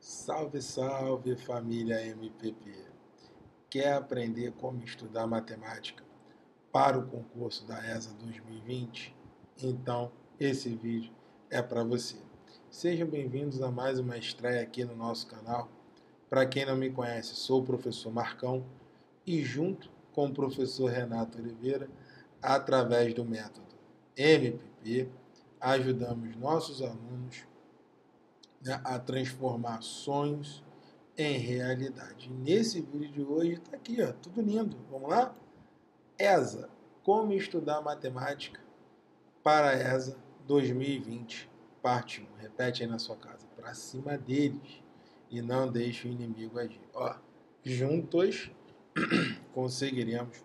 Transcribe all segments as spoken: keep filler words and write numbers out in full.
Salve, salve família M P P! Quer aprender como estudar matemática para o concurso da ESA dois mil e vinte? Então, esse vídeo é para você. Sejam bem-vindos a mais uma estreia aqui no nosso canal. Para quem não me conhece, sou o professor Marcão e junto com o professor Renato Oliveira, através do método M P P, ajudamos nossos alunos, né, a transformar sonhos em realidade. E nesse vídeo de hoje está aqui, ó, tudo lindo. Vamos lá? ESA, como estudar matemática para a ESA dois mil e vinte, parte um. Repete aí na sua casa, para cima deles e não deixe o inimigo agir. Ó, juntos conseguiremos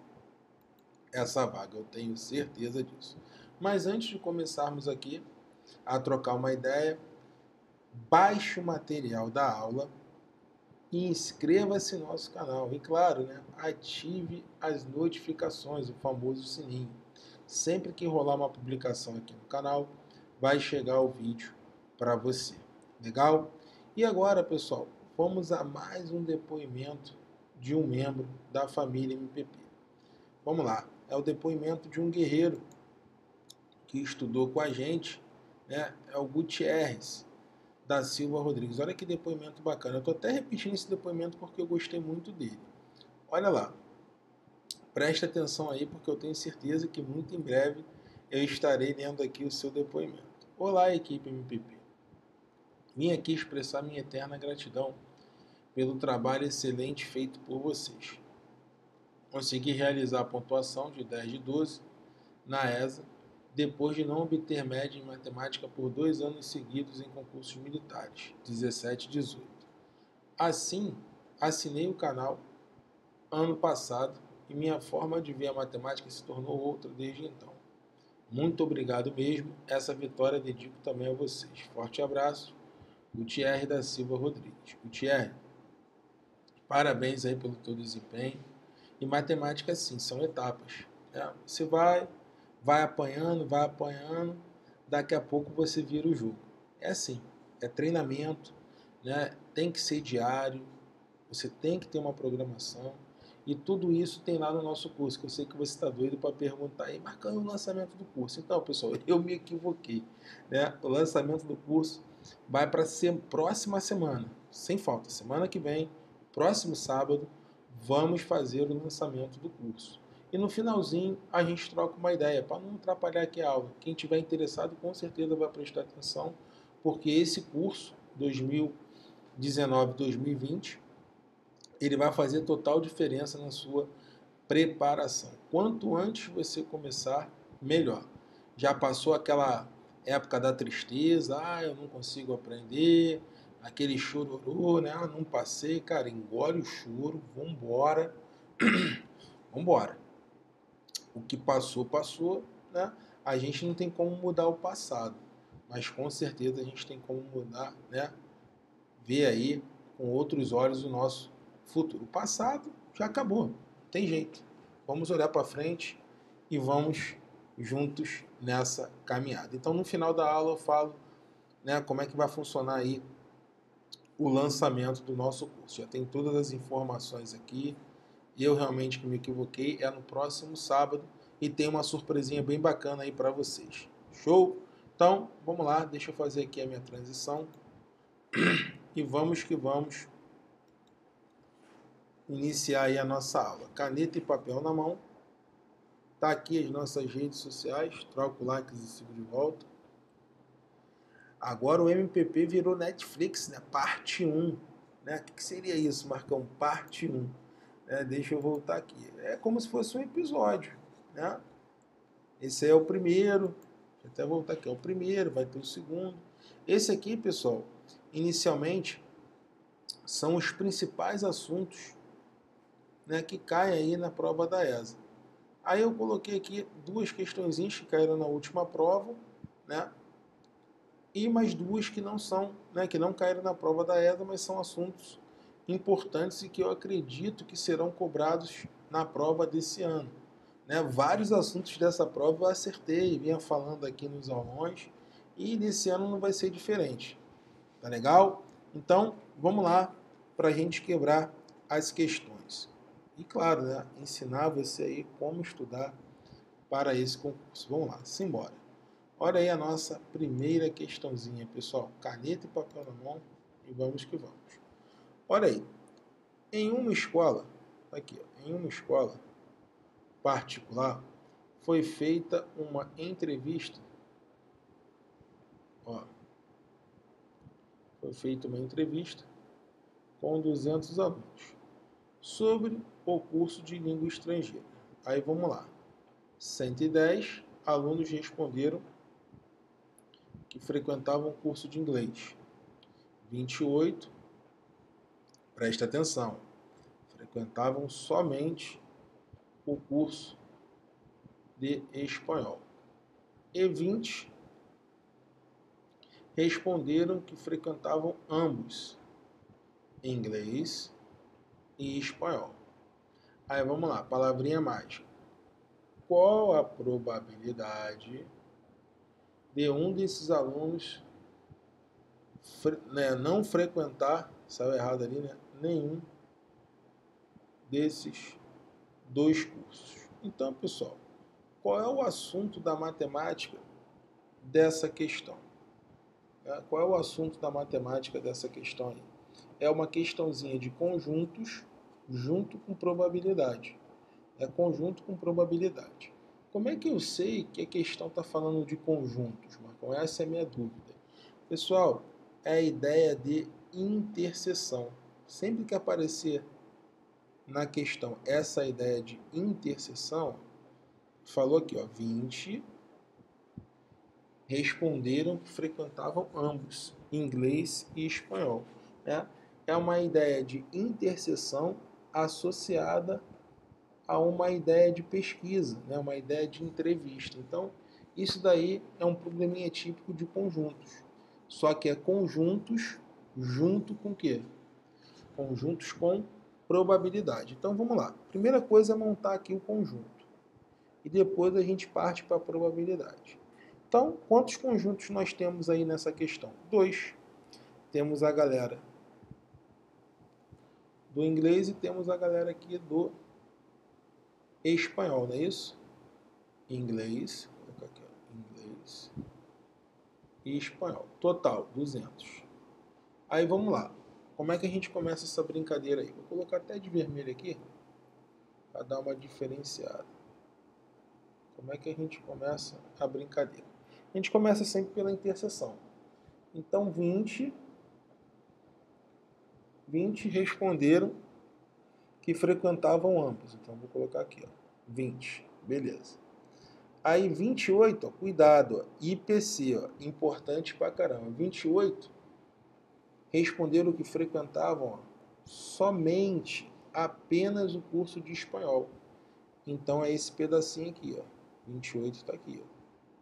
essa vaga, eu tenho certeza disso. Mas antes de começarmos aqui a trocar uma ideia, baixe o material da aula e inscreva-se no nosso canal. E claro, né, ative as notificações, o famoso sininho. Sempre que rolar uma publicação aqui no canal, vai chegar o vídeo para você. Legal? E agora, pessoal, vamos a mais um depoimento de um membro da família M P P. Vamos lá. É o depoimento de um guerreiro que estudou com a gente, né? É o Gutierrez da Silva Rodrigues. Olha que depoimento bacana. Eu estou até repetindo esse depoimento porque eu gostei muito dele. Olha lá. Preste atenção aí porque eu tenho certeza que muito em breve eu estarei lendo aqui o seu depoimento. Olá, equipe M P P. Vim aqui expressar minha eterna gratidão pelo trabalho excelente feito por vocês. Consegui realizar a pontuação de dez de doze na ESA, depois de não obter média em matemática por dois anos seguidos em concursos militares, dezessete e dezoito. Assim, assinei o canal ano passado e minha forma de ver a matemática se tornou outra desde então. Muito obrigado mesmo, essa vitória dedico também a vocês. Forte abraço, Gutierrez da Silva Rodrigues. Gutierrez, parabéns aí pelo teu desempenho. E matemática, sim, são etapas. Né? Você vai, vai apanhando, vai apanhando, daqui a pouco você vira o jogo. É assim, é treinamento, né? Tem que ser diário, você tem que ter uma programação, e tudo isso tem lá no nosso curso, que eu sei que você está doido para perguntar aí, marcando o lançamento do curso. Então, pessoal, eu me equivoquei. Né? O lançamento do curso vai para a próxima semana, sem falta, semana que vem, próximo sábado, vamos fazer o lançamento do curso. E no finalzinho a gente troca uma ideia, para não atrapalhar aqui a aula. Quem tiver interessado com certeza vai prestar atenção, porque esse curso dois mil e dezenove dois mil e vinte, ele vai fazer total diferença na sua preparação. Quanto antes você começar, melhor. Já passou aquela época da tristeza, ah, eu não consigo aprender, aquele chororô, né? Ah, não passei, cara, engole o choro, vambora, vambora. O que passou, passou, né? A gente não tem como mudar o passado, mas com certeza a gente tem como mudar, né? Ver aí com outros olhos o nosso futuro. O passado já acabou, não tem jeito. Vamos olhar para frente e vamos juntos nessa caminhada. Então, no final da aula eu falo, né, como é que vai funcionar aí o lançamento do nosso curso. Já tem todas as informações aqui. Eu realmente que me equivoquei, é no próximo sábado e tem uma surpresinha bem bacana aí para vocês. Show? Então, vamos lá, deixa eu fazer aqui a minha transição e vamos que vamos iniciar aí a nossa aula. Caneta e papel na mão. Tá aqui as nossas redes sociais, troca o like e sigo de volta. Agora o M P P virou Netflix, né? Parte um. Né? O que seria isso, Marcão? Parte um. É, deixa eu voltar aqui. É como se fosse um episódio. Né? Esse é o primeiro. Deixa eu até voltar aqui. É o primeiro, vai ter o segundo. Esse aqui, pessoal, inicialmente, são os principais assuntos, né, que caem aí na prova da ESA. Aí eu coloquei aqui duas questõezinhas que caíram na última prova, né? E mais duas que não são, né, que não caíram na prova da ESA, mas são assuntos importantes e que eu acredito que serão cobrados na prova desse ano. Né? Vários assuntos dessa prova eu acertei, vinha falando aqui nos aulões, e nesse ano não vai ser diferente. Tá legal? Então, vamos lá para a gente quebrar as questões. E claro, né, ensinar você aí como estudar para esse concurso. Vamos lá, simbora. Olha aí a nossa primeira questãozinha, pessoal. Caneta e papel na mão e vamos que vamos. Olha aí. Em uma escola, aqui, ó, em uma escola particular, foi feita uma entrevista. Ó, foi feita uma entrevista com duzentos alunos sobre o curso de língua estrangeira. Aí vamos lá. cento e dez alunos responderam que frequentavam o curso de inglês. vinte e oito, presta atenção, frequentavam somente o curso de espanhol. E vinte responderam que frequentavam ambos, inglês e espanhol. Aí vamos lá, palavrinha mágica. Qual a probabilidade de um desses alunos né, não frequentar, saiu errado ali, né, nenhum desses dois cursos? Então, pessoal, qual é o assunto da matemática dessa questão? Qual é o assunto da matemática dessa questão aí? É uma questãozinha de conjuntos junto com probabilidade. É conjunto com probabilidade. Como é que eu sei que a questão está falando de conjuntos, Marcão? Essa é a minha dúvida. Pessoal, é a ideia de interseção. Sempre que aparecer na questão essa ideia de interseção, falou aqui, ó, vinte responderam que frequentavam ambos, inglês e espanhol. Né? É uma ideia de interseção associada a uma ideia de pesquisa, né? Uma ideia de entrevista. Então, isso daí é um probleminha típico de conjuntos. Só que é conjuntos junto com o quê? Conjuntos com probabilidade. Então, vamos lá. Primeira coisa é montar aqui o conjunto. E depois a gente parte para a probabilidade. Então, quantos conjuntos nós temos aí nessa questão? Dois. Temos a galera do inglês e temos a galera aqui do espanhol, não é isso? Inglês, vou colocar aqui, ó, inglês e espanhol. Total, duzentos. Aí vamos lá. Como é que a gente começa essa brincadeira aí? Vou colocar até de vermelho aqui para dar uma diferenciada. Como é que a gente começa a brincadeira? A gente começa sempre pela interseção. Então, vinte, vinte responderam que frequentavam ambos. Então, vou colocar aqui, ó, vinte. Beleza. Aí, vinte e oito, ó, cuidado, ó, I P C, ó, importante pra caramba. vinte e oito responderam que frequentavam, ó, somente, apenas o curso de espanhol. Então, é esse pedacinho aqui, ó. vinte e oito está aqui, ó.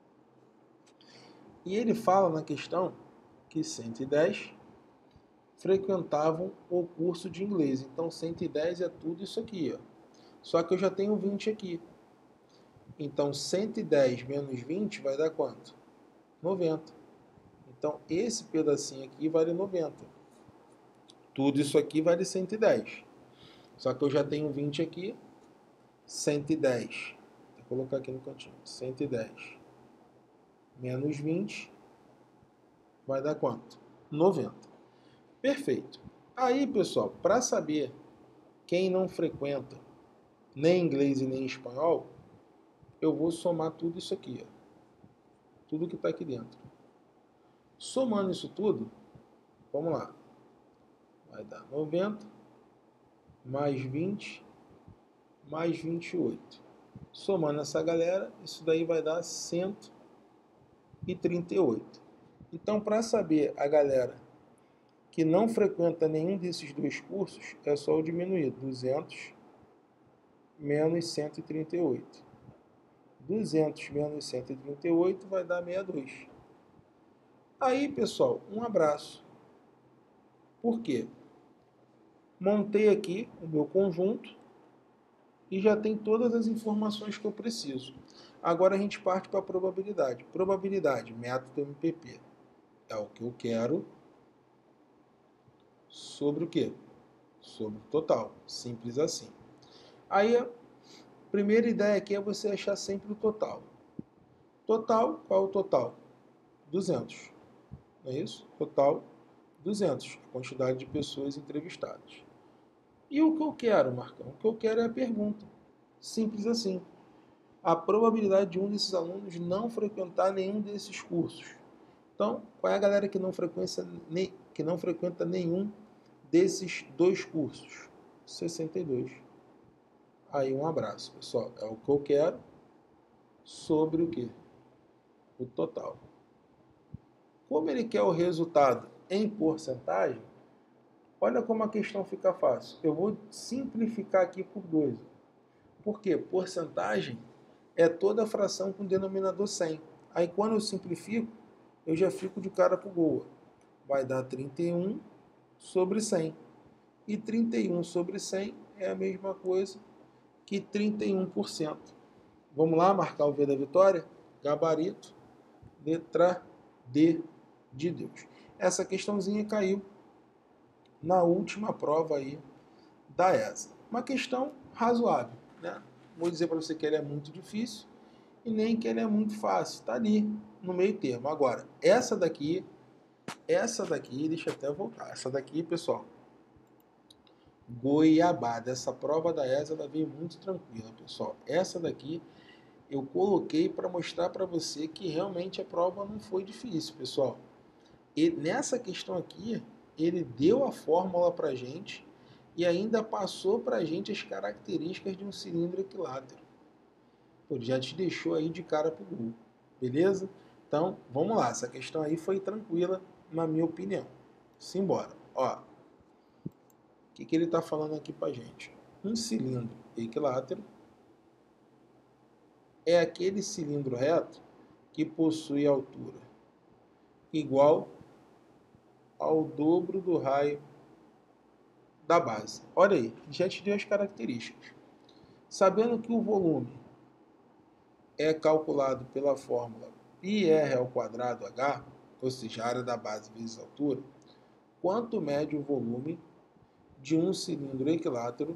E ele fala na questão que cento e dez frequentavam o curso de inglês. Então, cento e dez é tudo isso aqui, ó. Só que eu já tenho vinte aqui. Então, cento e dez menos vinte vai dar quanto? noventa. Então, esse pedacinho aqui vale noventa. Tudo isso aqui vale cento e dez. Só que eu já tenho vinte aqui. cento e dez. Vou colocar aqui no cantinho. cento e dez menos vinte vai dar quanto? noventa. Perfeito. Aí, pessoal, para saber quem não frequenta nem inglês e nem espanhol, eu vou somar tudo isso aqui, ó. Tudo que está aqui dentro. Somando isso tudo, vamos lá. Vai dar noventa mais vinte mais vinte e oito. Somando essa galera, isso daí vai dar cento e trinta e oito. Então, para saber a galera que não frequenta nenhum desses dois cursos, é só eu diminuir. duzentos menos cento e trinta e oito. duzentos menos cento e trinta e oito vai dar sessenta e dois. Aí, pessoal, um abraço. Por quê? Montei aqui o meu conjunto e já tem todas as informações que eu preciso. Agora a gente parte para a probabilidade. Probabilidade, método M P P. É o que eu quero sobre o quê? Sobre o total. Simples assim. Aí, a primeira ideia aqui é você achar sempre o total. Total, qual é o total? duzentos. Não é isso? Total, duzentos. A quantidade de pessoas entrevistadas. E o que eu quero, Marcão? O que eu quero é a pergunta. Simples assim. A probabilidade de um desses alunos não frequentar nenhum desses cursos. Então, qual é a galera que não frequenta, que não frequenta nenhum desses dois cursos? sessenta e dois. Aí, um abraço, pessoal. É o que eu quero sobre o quê? O total. Como ele quer o resultado em porcentagem, olha como a questão fica fácil. Eu vou simplificar aqui por dois. Por quê? Porcentagem é toda fração com denominador cem. Aí quando eu simplifico, eu já fico de cara pro gol. Vai dar trinta e um sobre cem. E trinta e um sobre cem é a mesma coisa que trinta e um por cento. Vamos lá marcar o V da vitória? Gabarito, letra D de Deus. Essa questãozinha caiu na última prova aí da E S A. Uma questão razoável, né? Vou dizer para você que ele é muito difícil e nem que ele é muito fácil. Está ali no meio termo. Agora, essa daqui, essa daqui, deixa eu até voltar. Essa daqui, pessoal, goiabada. Essa prova da E S A ela veio muito tranquila, pessoal. Essa daqui eu coloquei para mostrar para você que realmente a prova não foi difícil, pessoal. E nessa questão aqui, ele deu a fórmula para a gente e ainda passou para a gente as características de um cilindro equilátero. Pô, já te deixou aí de cara pro gol, beleza? Então, vamos lá. Essa questão aí foi tranquila, na minha opinião. Simbora. Ó, o que, que ele está falando aqui para a gente? Um cilindro equilátero é aquele cilindro reto que possui altura igual ao dobro do raio da base. Olha aí, já te deu as características. Sabendo que o volume é calculado pela fórmula πr ao quadrado h, ou seja, a área da base vezes a altura, quanto mede o volume de um cilindro equilátero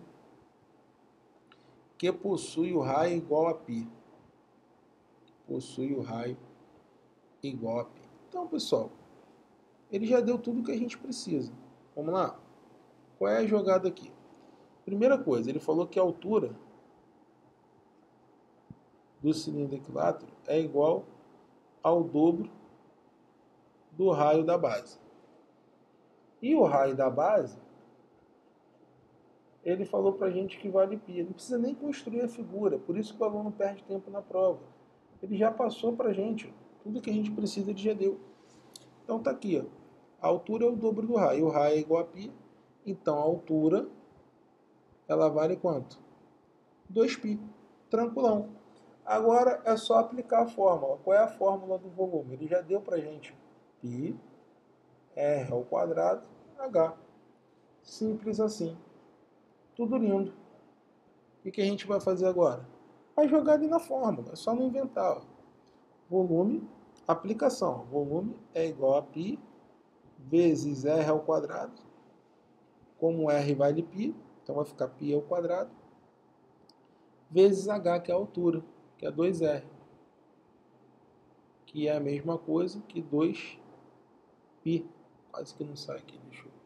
que possui o raio igual a π. Possui o raio igual a π. Então, pessoal, ele já deu tudo o que a gente precisa. Vamos lá? Qual é a jogada aqui? Primeira coisa, ele falou que a altura do cilindro equilátero é igual ao dobro do raio da base. E o raio da base, ele falou para a gente que vale π. Não precisa nem construir a figura, por isso que o aluno perde tempo na prova. Ele já passou para a gente, tudo que a gente precisa ele já deu. Então tá aqui, ó. A altura é o dobro do raio, o raio é igual a π, então a altura, ela vale quanto? dois π. Tranquilão. Agora é só aplicar a fórmula. Qual é a fórmula do volume? Ele já deu para a gente π, R ao quadrado, H. Simples assim. Tudo lindo. O que a gente vai fazer agora? Vai jogar ali na fórmula, é só não inventar. Ó. Volume, aplicação. Volume é igual a π vezes R ao quadrado. Como R vale π, então vai ficar π ao quadrado, vezes H, que é a altura, que é dois R. Que é a mesma coisa que dois π. Quase que não sai aqui, deixa eu...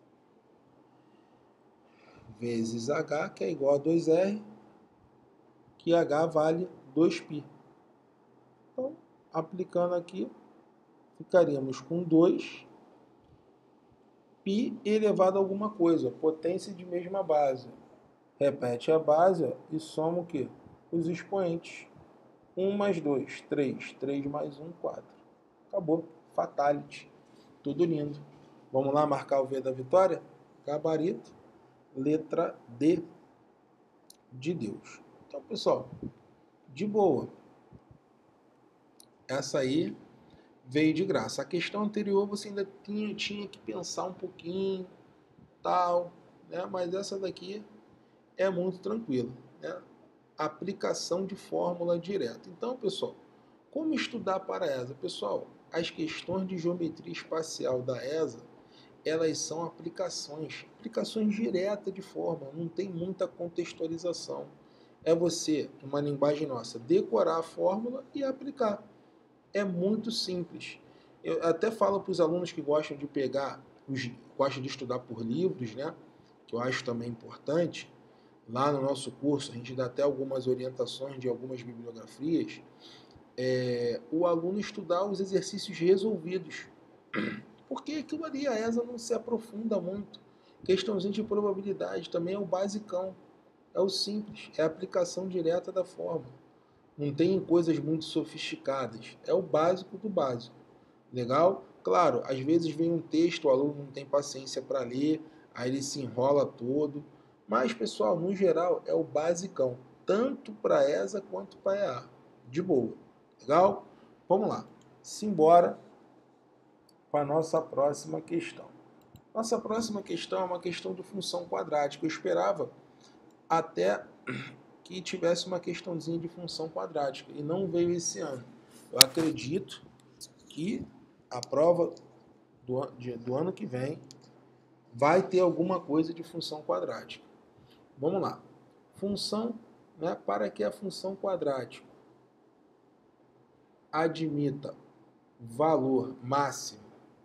Vezes H, que é igual a dois R, que H vale dois π. Então, aplicando aqui, ficaríamos com dois π elevado a alguma coisa, potência de mesma base. Repete a base ó, e soma o quê? Os expoentes. um mais dois, três. três mais um, quatro. Acabou. Fatality. Tudo lindo. Vamos lá marcar o V da vitória? Gabarito. Letra D de Deus. Então, pessoal, de boa. Essa aí veio de graça. A questão anterior você ainda tinha, tinha que pensar um pouquinho, tal, né? Mas essa daqui é muito tranquila, né? Aplicação de fórmula direta. Então, pessoal, como estudar para a E S A? Pessoal, as questões de geometria espacial da E S A, elas são aplicações, aplicações diretas de fórmula, não tem muita contextualização. É você, numa linguagem nossa, decorar a fórmula e aplicar. É muito simples. Eu até falo para os alunos que gostam de pegar, os, gostam de estudar por livros, né? Que eu acho também importante. Lá no nosso curso, a gente dá até algumas orientações de algumas bibliografias. É, o aluno estudar os exercícios resolvidos. Porque aquilo ali, a ESA não se aprofunda muito. Questãozinha de probabilidade também é o basicão. É o simples, é a aplicação direta da fórmula. Não tem coisas muito sofisticadas. É o básico do básico. Legal? Claro, às vezes vem um texto, o aluno não tem paciência para ler, aí ele se enrola todo. Mas, pessoal, no geral, é o basicão. Tanto para a ESA quanto para a E A. De boa. Legal? Vamos lá. Simbora para a nossa próxima questão. Nossa próxima questão é uma questão de função quadrática. Eu esperava até que tivesse uma questãozinha de função quadrática e não veio esse ano. Eu acredito que a prova do, de, do ano que vem vai ter alguma coisa de função quadrática. Vamos lá. Função, né, para que a função quadrática admita valor máximo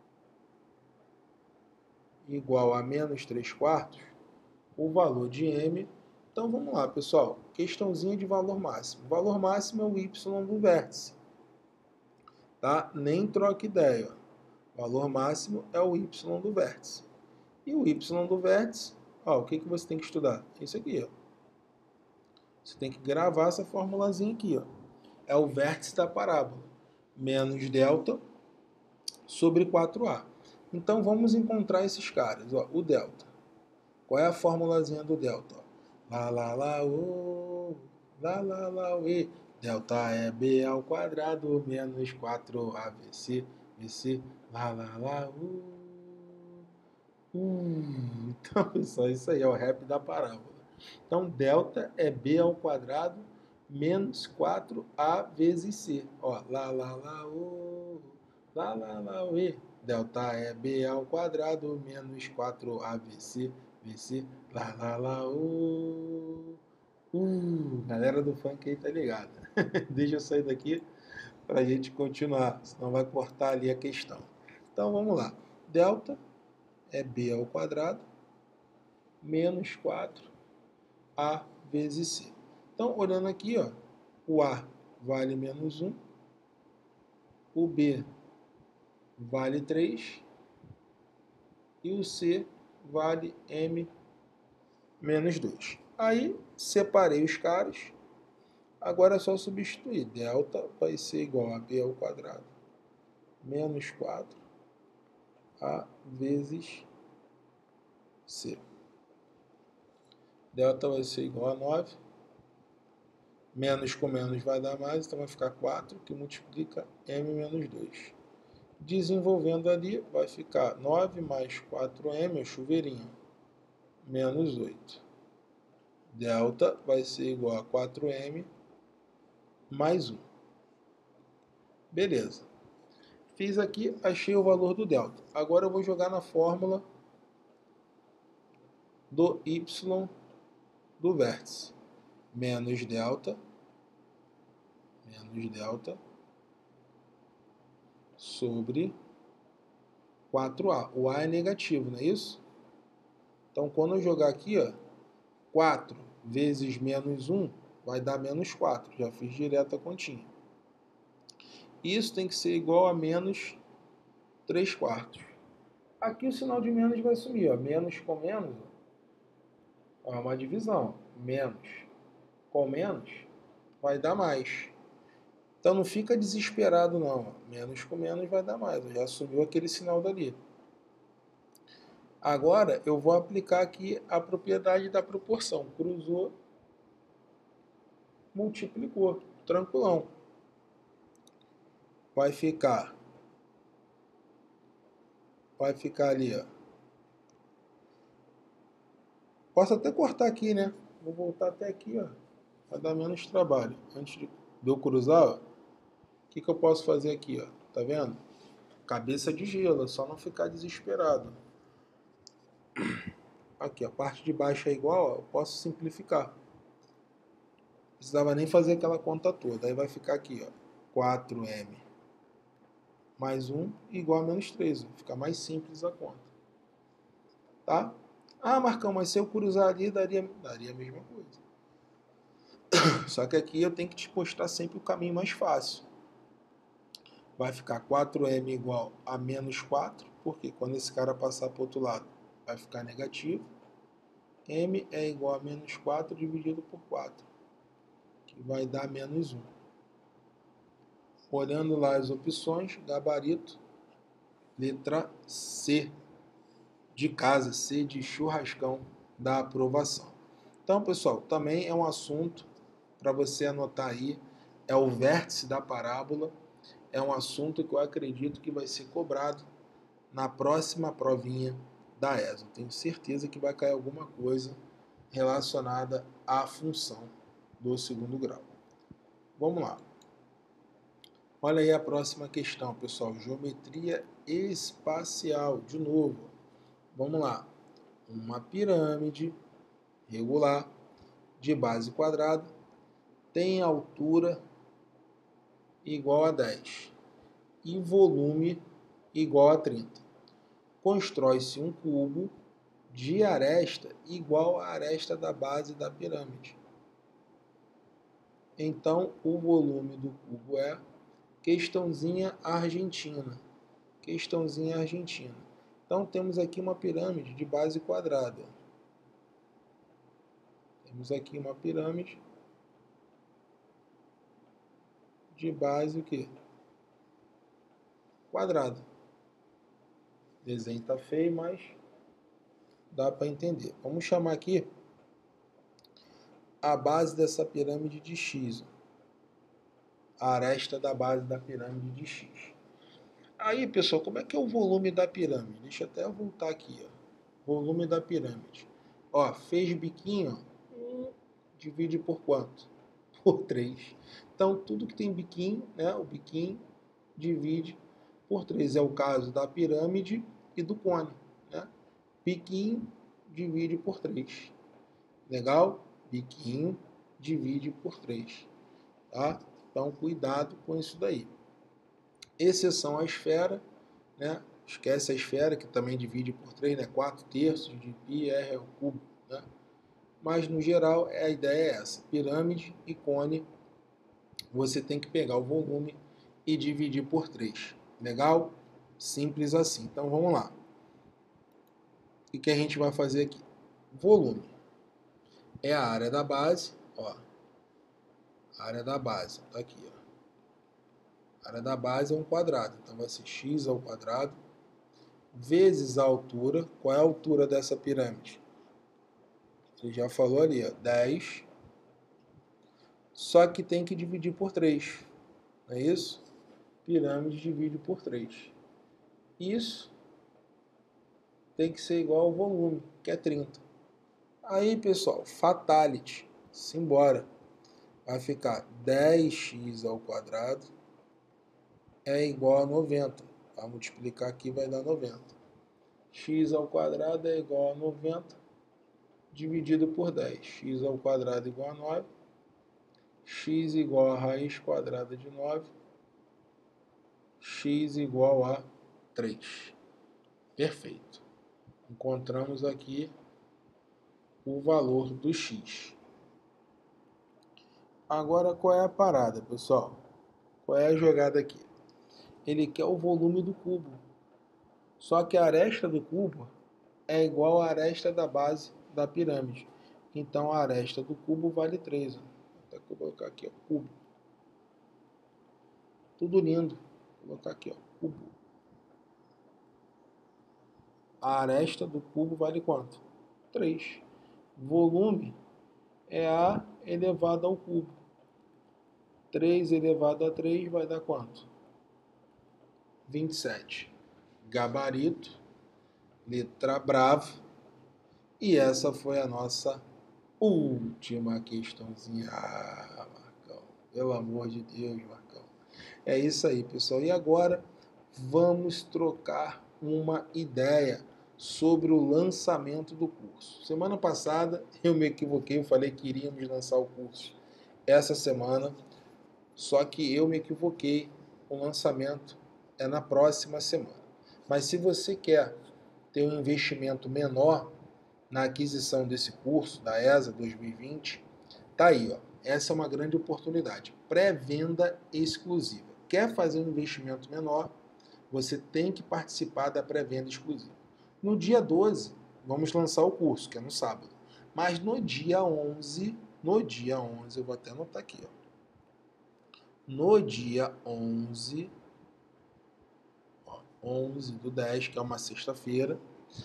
igual a menos três quartos, o valor de m. Então vamos lá, pessoal. Questãozinha de valor máximo. O valor máximo é o y do vértice. Tá? Nem troca ideia. O valor máximo é o y do vértice. E o y do vértice, ó, o que, que você tem que estudar? Isso aqui, ó. Você tem que gravar essa formulazinha aqui, ó. É o vértice da parábola. Menos delta sobre quatro a. Então vamos encontrar esses caras, ó. O delta. Qual é a formulazinha do delta? Lá, lá, lá, o, lá, lá, lá, o, e. Delta é b ao quadrado menos quatro a v c, vc, lá, lá, lá, o. Uh, então, pessoal, isso aí é o rap da parábola. Então, delta é b ao quadrado menos quatro a vezes c. Ó, lá, lá, lá, o, lá, lá, lá, o, e. Delta é b ao quadrado menos quatro a v c, vc, lá, lá, lá, o. Uh, galera do funk aí tá ligada. Deixa eu sair daqui para a gente continuar, senão vai cortar ali a questão. Então, vamos lá. Delta é b ao quadrado menos quatro a vezes c. Então, olhando aqui, ó, o a vale menos um, o b vale três e o c vale m menos dois. Aí, separei os caras. Agora é só substituir. Delta vai ser igual a b ao quadrado menos quatro a vezes c. Delta vai ser igual a nove. Menos com menos vai dar mais, então vai ficar quatro, que multiplica m menos dois. Desenvolvendo ali, vai ficar nove mais quatro m, é chuveirinho, menos oito. Delta vai ser igual a quatro m mais um. Beleza. Fiz aqui, achei o valor do delta. Agora eu vou jogar na fórmula do y do vértice. Menos delta, menos delta, sobre quatro a. O a é negativo, não é isso? Então, quando eu jogar aqui, ó, quatro vezes menos um, vai dar menos quatro. Já fiz direto a continha. Isso tem que ser igual a menos três quartos. Aqui o sinal de menos vai sumir. Ó. Menos com menos ó, é uma divisão. Menos com menos vai dar mais. Então não fica desesperado não. Menos com menos vai dar mais. Já subiu aquele sinal dali. Agora eu vou aplicar aqui a propriedade da proporção. Cruzou, multiplicou. Tranquilão. Vai ficar. Vai ficar ali, ó. Posso até cortar aqui, né? Vou voltar até aqui, ó. Vai dar menos trabalho. Antes de eu cruzar, ó. O que, que eu posso fazer aqui, ó? Tá vendo? Cabeça de gelo, é só não ficar desesperado. Aqui, a parte de baixo é igual, ó, eu posso simplificar. Não precisava nem fazer aquela conta toda. Aí vai ficar aqui, ó, quatro m mais um igual a menos três. Fica mais simples a conta. Tá? Ah, Marcão, mas se eu cruzar ali, daria, daria a mesma coisa. Só que aqui eu tenho que te postar sempre o caminho mais fácil. Vai ficar quatro m igual a menos quatro, porque quando esse cara passar para o outro lado, vai ficar negativo. M é igual a menos quatro dividido por quatro, que vai dar menos um. Olhando lá as opções, gabarito, letra C de casa, C de churrascão da aprovação. Então, pessoal, também é um assunto para você anotar aí, é o vértice da parábola, é um assunto que eu acredito que vai ser cobrado na próxima provinha da E S A. Tenho certeza que vai cair alguma coisa relacionada à função do segundo grau. Vamos lá. Olha aí a próxima questão, pessoal. Geometria espacial. De novo. Vamos lá. Uma pirâmide regular de base quadrada tem altura igual a dez e volume igual a trinta. Constrói-se um cubo de aresta igual à aresta da base da pirâmide. Então, o volume do cubo é questãozinha argentina. Questãozinha argentina. Então, temos aqui uma pirâmide de base quadrada. Temos aqui uma pirâmide de base o quê? Quadrada. O desenho está feio, mas dá para entender. Vamos chamar aqui a base dessa pirâmide de X. A aresta da base da pirâmide de X. Aí, pessoal, como é que é o volume da pirâmide? Deixa eu até voltar aqui, ó. Volume da pirâmide. Ó, fez biquinho, ó, divide por quanto? Por três. Então, tudo que tem biquinho, né, o biquinho divide por três. É o caso da pirâmide e do cone, né? Biquinho divide por três. Legal? Biquinho divide por três. Tá? Então, cuidado com isso daí. Exceção à esfera, né? Esquece a esfera, que também divide por três, né? quatro terços de πr é o cubo, né? Mas, no geral, a ideia é essa. Pirâmide e cone, você tem que pegar o volume e dividir por três. Legal? Simples assim. Então, vamos lá. O que a gente vai fazer aqui? Volume é a área da base, ó. A área da base, tá aqui, ó. A área da base é um quadrado, então vai ser x ao quadrado vezes a altura. Qual é a altura dessa pirâmide? Você já falou ali, ó, dez. Só que tem que dividir por três. Não é isso? Pirâmide divide por três. Isso tem que ser igual ao volume, que é trinta. Aí, pessoal, fatality. Simbora. Vai ficar dez x ao quadrado é igual a noventa. Vai multiplicar aqui, vai dar noventa. X ao quadrado é igual a noventa dividido por dez. X ao quadrado igual a nove. X igual a raiz quadrada de nove. X igual a três. Perfeito. Encontramos aqui o valor do x. Agora, qual é a parada, pessoal? Qual é a jogada aqui? Ele quer o volume do cubo. Só que a aresta do cubo é igual à aresta da base da pirâmide. Então, a aresta do cubo vale três. Vou até colocar aqui, ó, cubo. Tudo lindo. Vou colocar aqui, ó, cubo. A aresta do cubo vale quanto? três. Volume é A elevado ao cubo. três elevado a três vai dar quanto? vinte e sete. Gabarito, letra brava. E essa foi a nossa última questãozinha. Ah, Marcão, pelo amor de Deus, Marcão. É isso aí, pessoal. E agora vamos trocar uma ideia sobre o lançamento do curso. Semana passada eu me equivoquei, eu falei que iríamos lançar o curso essa semana, só que eu me equivoquei, o lançamento é na próxima semana. Mas se você quer ter um investimento menor na aquisição desse curso da E S A dois mil e vinte, tá aí, ó. Essa é uma grande oportunidade. Pré-venda exclusiva. Quer fazer um investimento menor? Você tem que participar da pré-venda exclusiva. No dia doze, vamos lançar o curso, que é no sábado. Mas no dia onze, no dia onze, eu vou até anotar aqui, ó. No dia onze, ó, onze do dez, que é uma sexta-feira,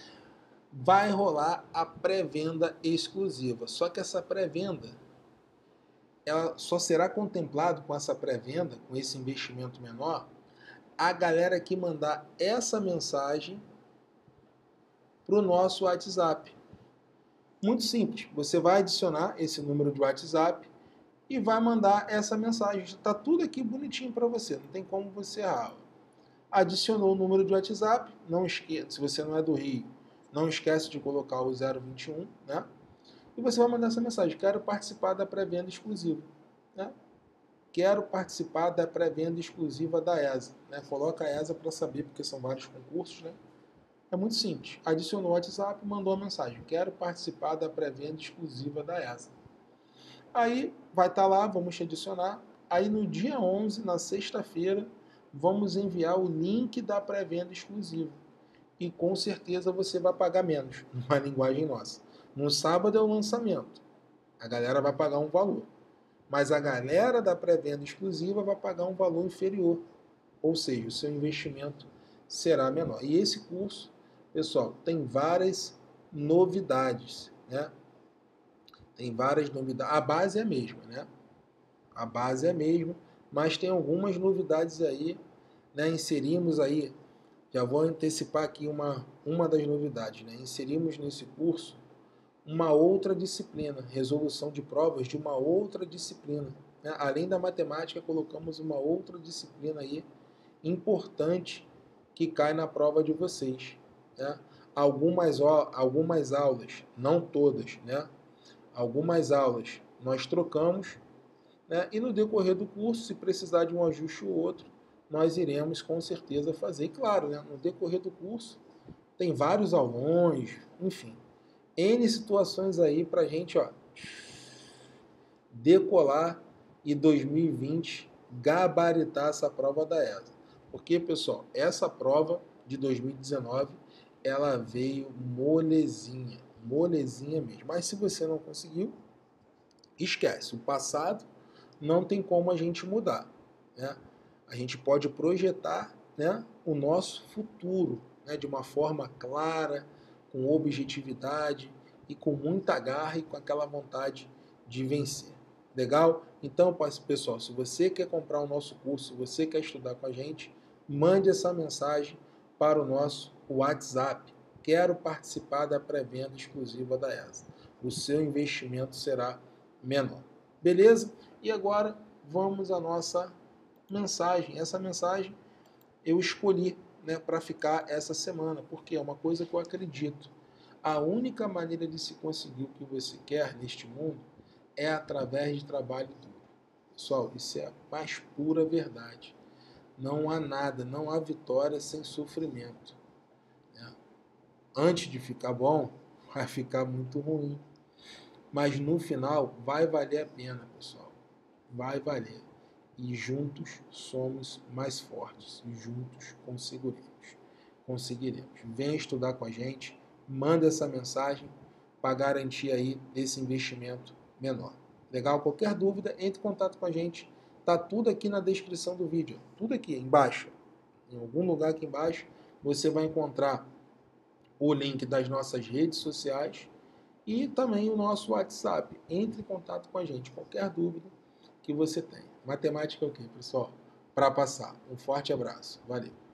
vai rolar a pré-venda exclusiva. Só que essa pré-venda, ela só será contemplado com essa pré-venda, com esse investimento menor, a galera que mandar essa mensagem para o nosso WhatsApp. Muito simples. Você vai adicionar esse número de WhatsApp e vai mandar essa mensagem. Está tudo aqui bonitinho para você. Não tem como você errar. Adicionou o número de WhatsApp. Não esqueça, se você não é do Rio, não esquece de colocar o zero vinte e um, né? E você vai mandar essa mensagem. Quero participar da pré-venda exclusiva, né? Quero participar da pré-venda exclusiva da E S A, né? Coloca a E S A para saber, porque são vários concursos, né? É muito simples. Adicionou o WhatsApp, mandou a mensagem. Quero participar da pré-venda exclusiva da E S A. Aí vai estar lá, vamos te adicionar. Aí no dia onze, na sexta-feira, vamos enviar o link da pré-venda exclusiva. E com certeza você vai pagar menos, numa linguagem nossa. No sábado é o lançamento. A galera vai pagar um valor. Mas a galera da pré-venda exclusiva vai pagar um valor inferior. Ou seja, o seu investimento será menor. E esse curso, pessoal, tem várias novidades, né? Tem várias novidades. A base é a mesma, né? A base é a mesma, mas tem algumas novidades aí, né? Inserimos aí, já vou antecipar aqui uma, uma das novidades, né? Inserimos nesse curso uma outra disciplina, resolução de provas de uma outra disciplina, né? Além da matemática, colocamos uma outra disciplina aí importante que cai na prova de vocês, né? Algumas, algumas aulas, não todas, né? Algumas aulas nós trocamos, né? E no decorrer do curso, se precisar de um ajuste ou outro, nós iremos com certeza fazer. E claro, né? No decorrer do curso tem vários aulões, enfim, N situações aí para a gente, ó, decolar e dois mil e vinte gabaritar essa prova da E S A. Porque, pessoal, essa prova de dois mil e dezenove, ela veio molezinha, molezinha mesmo. Mas se você não conseguiu, esquece. O passado não tem como a gente mudar, né? A gente pode projetar, né, o nosso futuro, né, de uma forma clara, com objetividade e com muita garra e com aquela vontade de vencer. Legal? Então, pessoal, se você quer comprar o nosso curso, se você quer estudar com a gente, mande essa mensagem para o nosso WhatsApp. Quero participar da pré-venda exclusiva da E S A. O seu investimento será menor. Beleza? E agora vamos à nossa mensagem. Essa mensagem eu escolhi, né, para ficar essa semana, porque é uma coisa que eu acredito. A única maneira de se conseguir o que você quer neste mundo é através de trabalho duro. Pessoal, isso é a mais pura verdade. Não há nada, não há vitória sem sofrimento, né? Antes de ficar bom, vai ficar muito ruim. Mas no final vai valer a pena, pessoal. Vai valer. E juntos somos mais fortes. E juntos conseguiremos. Conseguiremos. Venha estudar com a gente. Manda essa mensagem para garantir aí esse investimento menor. Legal? Qualquer dúvida, entre em contato com a gente. Tá tudo aqui na descrição do vídeo. Tudo aqui embaixo. Em algum lugar aqui embaixo você vai encontrar o link das nossas redes sociais e também o nosso WhatsApp. Entre em contato com a gente. Qualquer dúvida que você tenha. Matemática é o quê, pessoal? Para passar. Um forte abraço. Valeu.